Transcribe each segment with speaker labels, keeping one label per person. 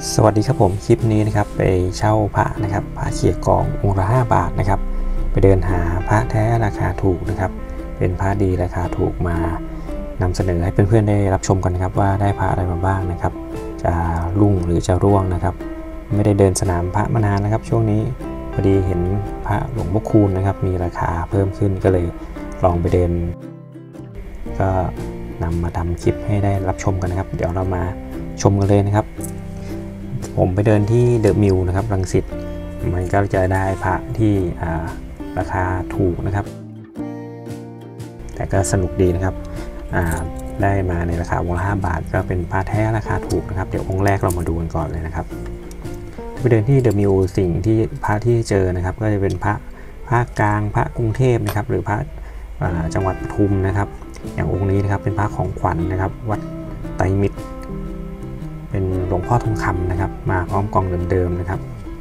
Speaker 1: สวัสดีครับผมคลิปนี้นะครับไปเช่าพระนะครับพระเขียกององค์ละ5 บาทนะครับไปเดินหาพระแท้ราคาถูกนะครับเป็นพระดีราคาถูกมานำเสนอให้เพื่อนๆได้รับชมกันนะครับว่าได้พระอะไรมาบ้างนะครับจะรุ่งหรือจะร่วงนะครับไม่ได้เดินสนามพระมานานนะครับช่วงนี้พอดีเห็นพระหลวงพ่อคูณนะครับมีราคาเพิ่มขึ้นก็เลยลองไปเดินก็นำมาทำคลิปให้ได้รับชมกันนะครับเดี๋ยวเรามาชมกันเลยนะครับผมไปเดินที่เดอะมิลนะครับรังสิตมันก็จะได้พระที่ราคาถูกนะครับแต่ก็สนุกดีนะครับได้มาในราคาองค์ละ5 บาทก็เป็นพระแท้ราคาถูกนะครับเดี๋ยวองค์แรกเรามาดูกันก่อนเลยนะครับไปเดินที่เดอะมิลสิ่งที่พระที่เจอนะครับก็จะเป็นพระกลางพระกรุงเทพนะครับหรือพระจังหวัดปทุมนะครับอย่างองค์นี้นะครับเป็นพระของขวัญ นะครับวัดไตรมิตรเป็นหลวงพ่อทองคำนะครับมาพร้อมกองเดิมๆนะครับ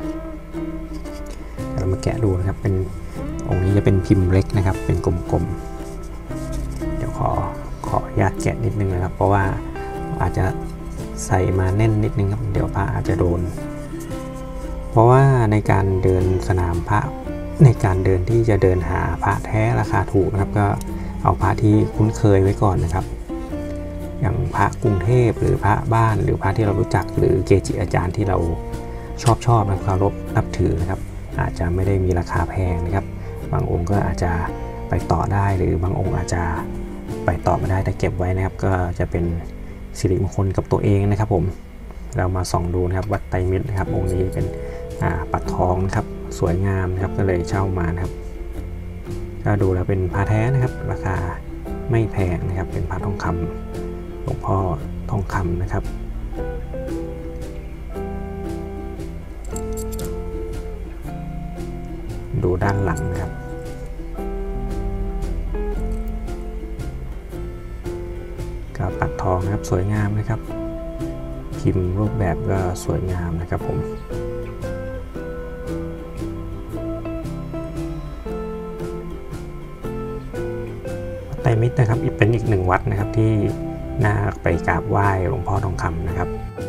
Speaker 1: เรามาแกะดูนะครับเป็นองค์นี้จะเป็นพิมพ์เล็กนะครับเป็นกลมๆเดี๋ยวขออนุญาตแกะนิดนึงนะครับเพราะว่าอาจจะใส่มาแน่นนิดนึงครับเดี๋ยวพระอาจจะโดนเพราะว่าในการเดินสนามพระในการเดินที่จะเดินหาพระแท้ราคาถูกนะครับก็เอาพระที่คุ้นเคยไว้ก่อนนะครับอย่างพระกรุงเทพหรือพระบ้านหรือพระที่เรารู้จักหรือเกจิอาจารย์ที่เราชอบนะเคารพนับถือนะครับอาจจะไม่ได้มีราคาแพงนะครับบางองค์ก็อาจจะไปต่อได้หรือบางองค์อาจจะไปต่อไม่ได้แต่เก็บไว้นะครับก็จะเป็นสิริมงคลกับตัวเองนะครับผมเรามาส่องดูนะครับวัดไตรมิตรนะครับองค์นี้เป็นปัดทองนะครับสวยงามนะครับก็เลยเช่ามานะครับก็ดูแล้วเป็นพระแท้นะครับราคาไม่แพงนะครับเป็นพระทองคำหลวงพ่อทองคำนะครับดูด้านหลังนะครับก็ปัดทองนะครับสวยงามนะครับพิมพ์รูปแบบก็สวยงามนะครับผมไตรมิตรนะครับเป็นอีกหนึ่งวัดนะครับที่น่าไปกราบไหว้หลวงพ่อทองคำนะครับ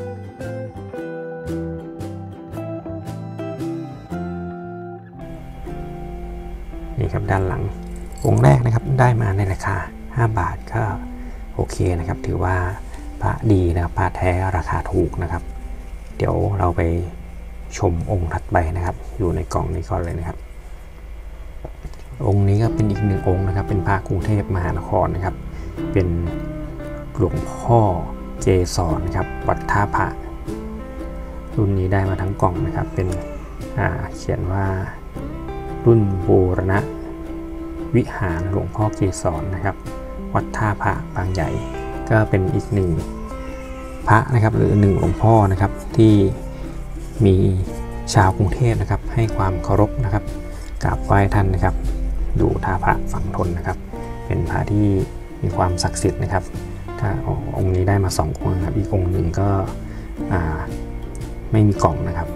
Speaker 1: นี่ครับด้านหลังองค์แรกนะครับได้มาในราคา5 บาทก็โอเคนะครับถือว่าพระดีนะครับพระแท้ราคาถูกนะครับเดี๋ยวเราไปชมองค์ถัดไปนะครับอยู่ในกล่องนี้ก่อนเลยนะครับองค์นี้ก็เป็นอีกหนึ่งองค์นะครับเป็นพระกรุงเทพมหานครนะครับเป็นหลวงพ่อเกศรนะครับวัดท่าพระรุ่นนี้ได้มาทั้งกล่องนะครับเป็นเขียนว่ารุ่นบูรณวิหารหลวงพ่อเกศรนะครับวัดท่าพระบางใหญ่ก็เป็นอีกหนึ่งพระนะครับหรือหนึ่งหลวงพ่อนะครับที่มีชาวกรุงเทพนะครับให้ความเคารพนะครับกราบไหว้ท่านนะครับดูท่าพระฝั่งทนนะครับเป็นพระที่มีความศักดิ์สิทธิ์นะครับถ้าองค์นี้ได้มา2 องค์นะครับอีกองค์หนึ่งก็ไม่มีกล่องนะครับ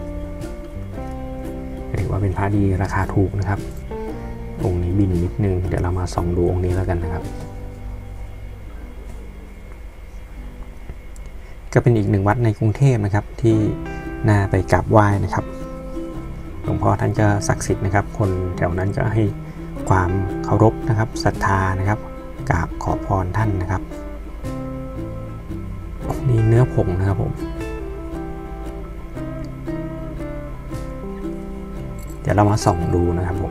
Speaker 1: ถือว่าเป็นพระดีราคาถูกนะครับองค์นี้บินนิดนึงเดี๋ยวเรามาส่องดูองค์นี้แล้วกันนะครับก็เป็นอีกหนึ่งวัดในกรุงเทพนะครับที่น่าไปกราบไหว้นะครับหลวงพ่อท่านก็ศักดิ์สิทธิ์นะครับคนแถวนั้นก็ให้ความเคารพนะครับศรัทธานะครับกราบขอพรท่านนะครับนี่เนื้อผงนะครับผมเดี๋ยวเรามาส่องดูนะครับผม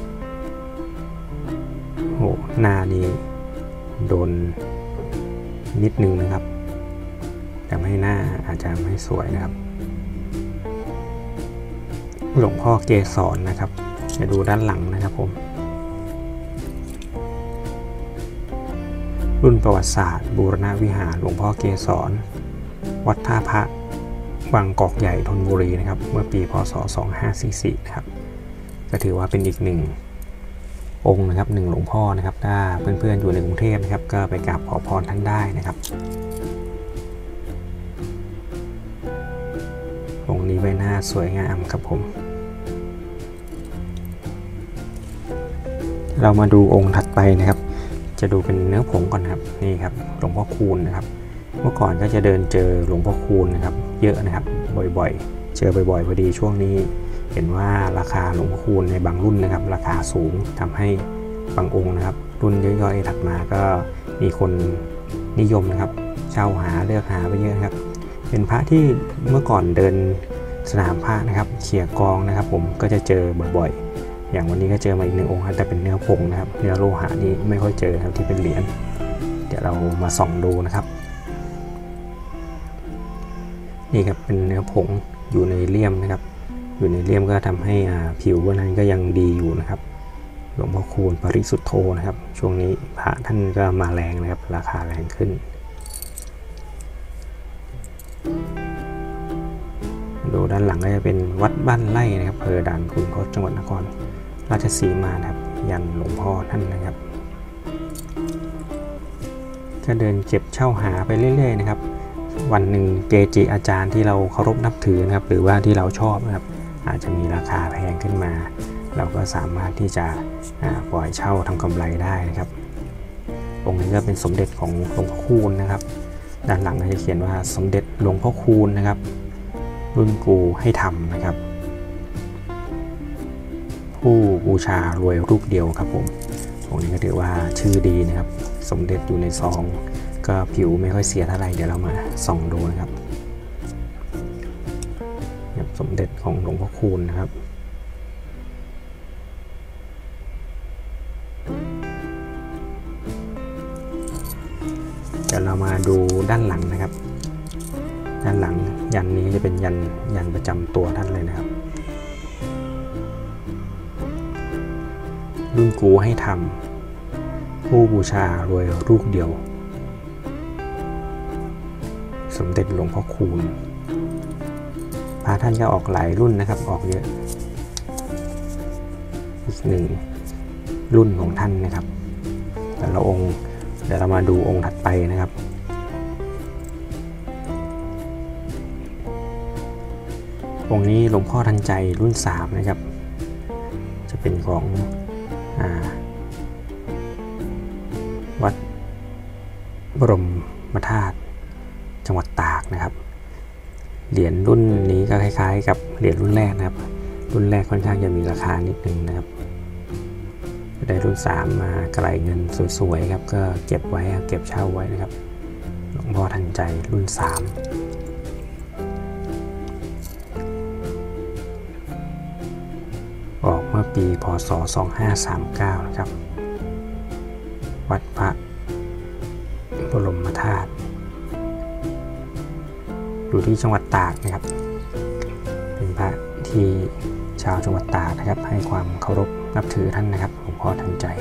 Speaker 1: โอ้หน้านี่โดนนิดนึงนะครับแต่ไม่หน้าอาจจะไม่สวยนะครับหลวงพ่อเกศรนะครับจะดูด้านหลังนะครับผมรุ่นประวัติศาสตร์บูรณวิหารหลวงพ่อเกศรวัดท่าพระบางกอกใหญ่ธนบุรีนะครับเมื่อปีพศ2544นะครับก็ถือว่าเป็นอีกหนึ่งองค์นะครับ1 หลวงพ่อนะครับถ้าเพื่อนๆอยู่ในกรุงเทพนะครับก็ไปกราบขอพรท่านได้นะครับองค์นี้ใบหน้าสวยงามครับผมเรามาดูองค์ถัดไปนะครับจะดูเป็นเนื้อผงก่อนครับนี่ครับหลวงพ่อคูณนะครับเมื่อก่อนก็จะเดินเจอหลวงพ่อคูณนะครับเยอะนะครับบ่อยๆเจอบ่อยๆพอดีช่วงนี้เห็นว่าราคาหลวงพ่อคูณในบางรุ่นนะครับราคาสูงทำให้บางองค์นะครับรุ่นย่อยๆถัดมาก็มีคนนิยมนะครับเช่าหาเลือกหาไปเยอะครับเป็นพระที่เมื่อก่อนเดินสนามพระนะครับเขี่ยกองนะครับผมก็จะเจอบ่อยๆอย่างวันนี้ก็เจอมาอีก1 องค์แต่เป็นเนื้อผงนะครับเนื้อโลหะนี่ไม่ค่อยเจอครับที่เป็นเหรียญเดี๋ยวเรามาส่องดูนะครับนี่ครับเป็นเนื้อผงอยู่ในเลี่ยมนะครับอยู่ในเลี่ยมก็ทำให้ผิวนั้นก็ยังดีอยู่นะครับหลวงพ่อคูณปริสุทโธนะครับช่วงนี้พระท่านก็มาแรงนะครับราคาแรงขึ้นดูด้านหลังก็จะเป็นวัดบ้านไร่นะครับอำเภอด่านขุนทดจังหวัดนครราชสีมานะครับยันหลวงพ่อท่านนะครับก็เดินเก็บเช่าหาไปเรื่อยๆนะครับวันหนึ่งเกจิอาจารย์ที่เราเคารพนับถือนะครับหรือว่าที่เราชอบนะครับอาจจะมีราคาแพงขึ้นมาเราก็สามารถที่จะปล่อยเช่าทำกำไรได้นะครับองค์นี้ก็เป็นสมเด็จของหลวงพ่อคูณนะครับด้านหลังก็จะเขียนว่าสมเด็จหลวงพ่อคูณนะครับรุ่นกูให้ทำนะครับผู้บูชารวยรูปเดียวครับผมองค์นี้ก็ถือว่าชื่อดีนะครับสมเด็จอยู่ในซองก็ผิวไม่ค่อยเสียเท่าไหร่เดี๋ยวเรามาส่องดูนะครับสมเด็จของหลวงพ่อคูณนะครับเดี๋ยวเรามาดูด้านหลังนะครับด้านหลังยันนี้จะเป็นยันประจำตัวท่านเลยนะครับรุ่นกูให้ทำผู้บูชารวยรูปเดียวสมเด็จหลวงพ่อคูณพระท่านก็ออกหลายรุ่นนะครับออกเยอะอีก1 รุ่นของท่านนะครับแต่ละองค์เดี๋ยวเรามาดูองค์ถัดไปนะครับองค์นี้หลวงพ่อทันใจรุ่น3นะครับจะเป็นของวัดบรมธาตุจังหวัดตากนะครับเหรียญรุ่นนี้ก็คล้ายๆกับเหรียญรุ่นแรกนะครับรุ่นแรกค่อนข้างจะมีราคานิดนึงนะครับได้รุ่น3มาไกลเงินสวยๆครับก็เก็บไว้เก็บเช่าไว้นะครับหลวงพ่อทันใจรุ่น3ออกเมื่อปีพ.ศ. 2539นะครับวัดพระบรมธาตุอยู่ที่จังหวัดตากนะครับเป็นพระที่ชาวจังหวัดตากนะครับให้ความเคารพนับถือท่านนะครับหลวงพ่อทันใจ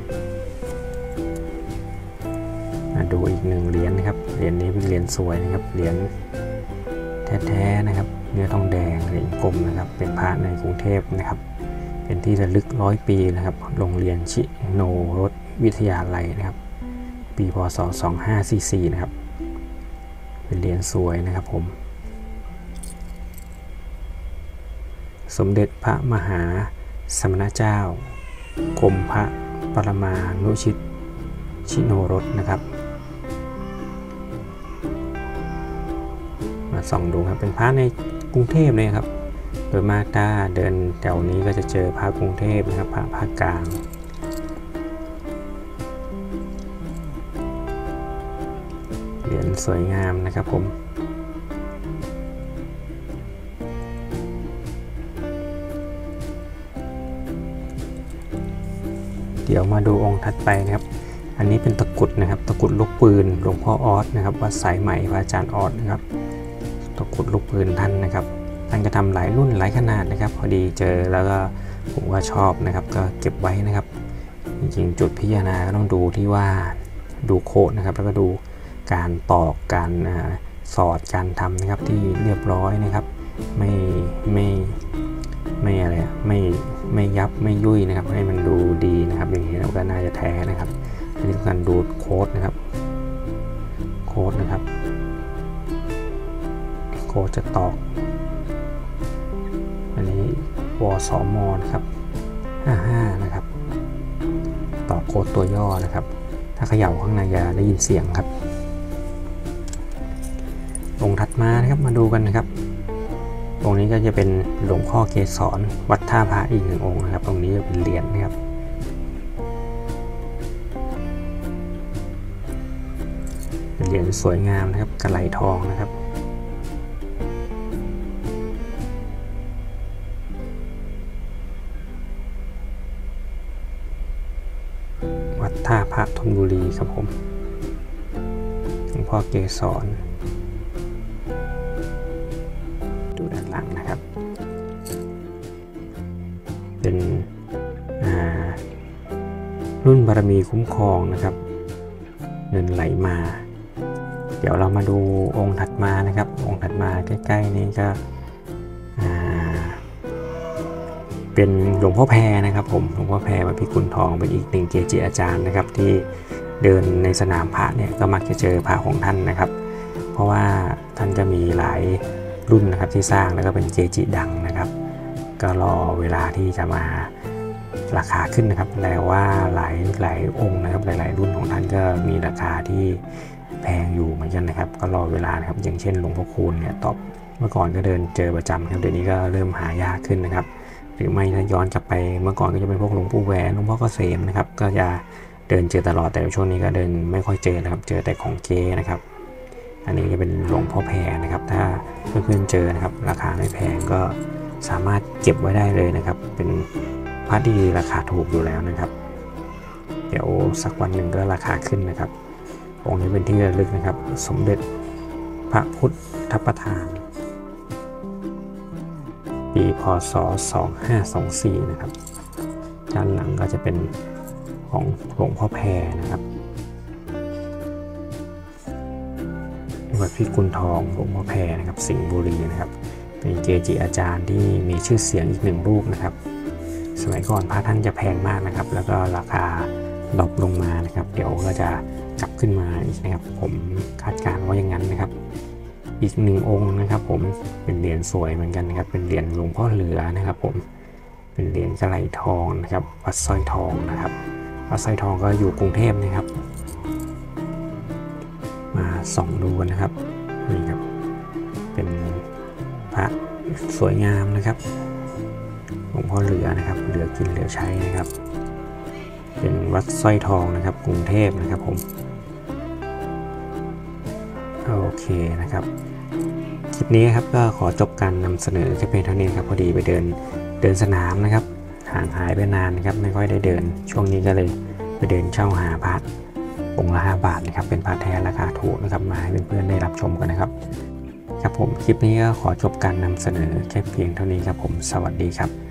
Speaker 1: มาดูอีก1 เหรียญนะครับเหรียญนี้เป็นเหรียญสวยนะครับเหรียญแท้ๆนะครับเนื้อทองแดงเหรียญกลมนะครับเป็นพระในกรุงเทพนะครับเป็นที่ระลึก100 ปีนะครับโรงเรียนชิโนรสวิทยาลัยนะครับปีพ.ศ. 2544นะครับเป็นเหรียญสวยนะครับผมสมเด็จพระมหาสมณเจ้ากรมพระปรมานุชิตชิโนรสนะครับมาส่องดูครับเป็นพระในกรุงเทพเลยครับโดยมากถ้าเดินแถวนี้ก็จะเจอพระกรุงเทพนะครับพระภาคกลางเหรียญสวยงามนะครับผมเดี๋ยวมาดูองค์ถัดไปนะครับอันนี้เป็นตะกุดนะครับตะกุดลูกปืนหลวงพ่อออสนะครับวัดสายใหม่พระอาจารย์ออสนะครับตะกุดลูกปืนท่านนะครับท่านจะทำหลายรุ่นหลายขนาดนะครับพอดีเจอแล้วก็ผมก็ชอบนะครับก็เก็บไว้นะครับจริงๆจุดพิจารณาก็ต้องดูที่ว่าดูโคดนะครับแล้วก็ดูการตอกการสอดการทำนะครับที่เรียบร้อยนะครับไม่อะไรไม่ยับไม่ยุ่ยนะครับให้มันดูดีนะครับอย่างนี้เราก็น่าจะแท้นะครับอันนี้การดูโค้ดนะครับโค้ดนะครับโค้ดจะตอกอันนี้วสมนะครับ55นะครับตอกโค้ดตัวย่อนะครับถ้าเขย่าข้างในจะได้ยินเสียงครับองค์ถัดมานะครับมาดูกันนะครับองค์นี้ก็จะเป็นหลวงพ่อเกศรวัดท่าพระอีก1 องค์นะครับตรงนี้เป็นเหรียญนะครับเป็นเหรียญสวยงามนะครับกระไหลทองนะครับวัดท่าพระธนบุรีครับผมหลวงพ่อเกศรดูด้านหลังนะครับเป็นรุ่นบารมีคุ้มครองนะครับเงินไหลมาเดี๋ยวเรามาดูองค์ถัดมานะครับองค์ถัดมาใกล้ๆนี้ก็เป็นหลวงพ่อแพรนะครับผมหลวงพ่อแพรวัดพิกุลทองเป็นอีก1เกจิอาจารย์นะครับที่เดินในสนามพระเนี่ยก็มักจะเจอพระของท่านนะครับเพราะว่าท่านจะมีหลายรุ่นนะครับที่สร้างแล้วก็เป็นเกจิดังนะครับก็รอเวลาที่จะมาราคาขึ้นนะครับแล้วว่าหลายองค์นะครับหลายๆรุ่นของท่านก็มีราคาที่แพงอยู่เหมือนกันนะครับก็รอเวลานะครับอย่างเช่นหลวงพ่อคูณเนี่ยตอบเมื่อก่อนก็เดินเจอประจำครับเดี๋ยวนี้ก็เริ่มหายากขึ้นนะครับหรือไม่ถ้าย้อนกลับไปเมื่อก่อนก็จะเป็นพวกหลวงปู่แหวนหลวงพ่อเกษมนะครับก็จะเดินเจอตลอดแต่ช่วงนี้ก็เดินไม่ค่อยเจอนะครับเจอแต่ของเก๊นะครับอันนี้จะเป็นหลวงพ่อแพรนะครับถ้าเพื่อนๆเจอนะครับราคาไม่แพงก็สามารถเก็บไว้ได้เลยนะครับเป็นพระที่ราคาถูกอยู่แล้วนะครับเดี๋ยวสักวันหนึ่งก็ราคาขึ้นนะครับองค์นี้เป็นที่ระลึกนะครับสมเด็จพระพุทธประธานปีพ.ศ. 2524นะครับด้านหลังก็จะเป็นของหลวงพ่อแพรนะครับวัดพิกุลทองหลวงพ่อแพรนะครับสิงห์บุรีนะครับเป็นเกจิอาจารย์ที่มีชื่อเสียงอีก1 รูปนะครับสมัยก่อนพระท่านจะแพงมากนะครับแล้วก็ราคาดรอปลงมานะครับเดี๋ยวก็จะกลับขึ้นมาอีกนะครับผมคาดการณ์ว่าอย่างนั้นนะครับอีก1 องค์นะครับผมเป็นเหรียญสวยเหมือนกันนะครับเป็นเหรียญหลวงพ่อเหลือนะครับผมเป็นเหรียญกระไหลทองนะครับวัดสร้อยทองนะครับวัดสร้อยทองก็อยู่กรุงเทพนะครับมาส่องดูกันนะครับนี่ครับเป็นพระสวยงามนะครับหลวงพ่อเหลือนะครับเหลือกินเหลือใช้นะครับเป็นวัดสร้อยทองนะครับกรุงเทพนะครับผมโอเคนะครับคลิปนี้ครับก็ขอจบการนำเสนอแค่เพียงเท่านี้ครับพอดีไปเดินสนามนะครับห่างหายไปนานนะครับไม่ค่อยได้เดินช่วงนี้ก็เลยไปเดินเช่าหาพระองค์ละ5 บาทนะครับเป็นพระแท้ราคาถูกนะครับมาให้เพื่อนๆได้รับชมกันนะครับครับผมคลิปนี้ก็ขอจบการนำเสนอแค่เพียงเท่านี้ครับผมสวัสดีครับ